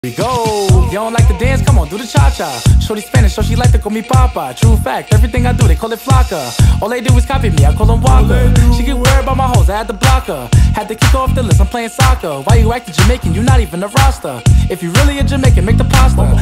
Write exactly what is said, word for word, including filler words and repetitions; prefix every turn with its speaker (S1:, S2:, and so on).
S1: We go. You don't like to dance? Come on, do the cha-cha. Shorty Spanish, so she like to call me Papa. True fact, everything I do, they call it Flocka. All they do is copy me, I call them Walker. She get worried about my hoes, I had to block her. Had to kick off the list, I'm playing soccer. Why you acting Jamaican? You not even a roster. If you really a Jamaican, make the pasta.